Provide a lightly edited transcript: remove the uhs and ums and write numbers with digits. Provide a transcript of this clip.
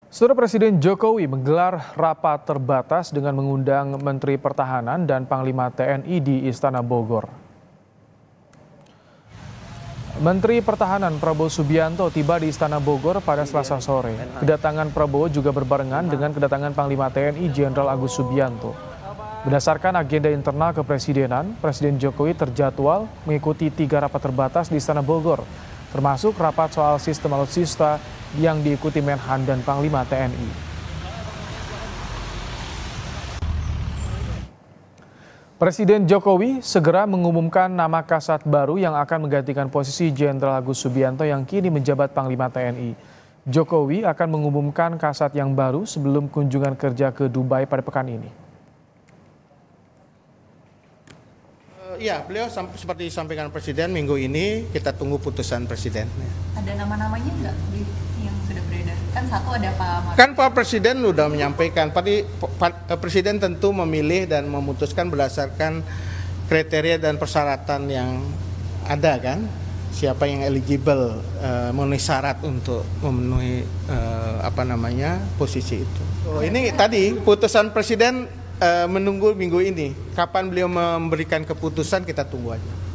Saudara Presiden Jokowi menggelar rapat terbatas dengan mengundang Menteri Pertahanan dan Panglima TNI di Istana Bogor. Menteri Pertahanan Prabowo Subianto tiba di Istana Bogor pada Selasa sore. Kedatangan Prabowo juga berbarengan dengan kedatangan Panglima TNI Jenderal Agus Subianto. Berdasarkan agenda internal kepresidenan, Presiden Jokowi terjadwal mengikuti 3 rapat terbatas di Istana Bogor, termasuk rapat soal sistem alutsista yang diikuti Menhan dan Panglima TNI. Presiden Jokowi segera mengumumkan nama Kasat baru yang akan menggantikan posisi Jenderal Agus Subianto yang kini menjabat Panglima TNI. Jokowi akan mengumumkan Kasat yang baru sebelum kunjungan kerja ke Dubai pada pekan ini. Ya, beliau seperti disampaikan Presiden minggu ini kita tunggu putusan Presiden. Ada nama-namanya nggak yang sudah beredar? Kan satu ada Pak Maruf. Kan Pak Presiden sudah menyampaikan, Presiden tentu memilih dan memutuskan berdasarkan kriteria dan persyaratan yang ada kan. Siapa yang eligible memenuhi syarat untuk memenuhi posisi itu. Ini tadi putusan Presiden menunggu minggu ini. Kapan beliau memberikan keputusan kita tunggu aja.